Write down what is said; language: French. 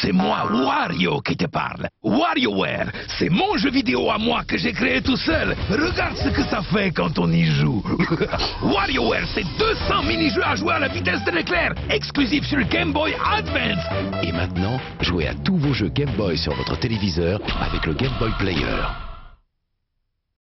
c'est moi, Wario, qui te parle. WarioWare, c'est mon jeu vidéo à moi que j'ai créé tout seul. Regarde ce que ça fait quand on y joue. WarioWare, c'est 200 mini-jeux à jouer à la vitesse de l'éclair, exclusif sur Game Boy Advance. Et maintenant, jouez à tous vos jeux Game Boy sur votre téléviseur avec le Game Boy Player.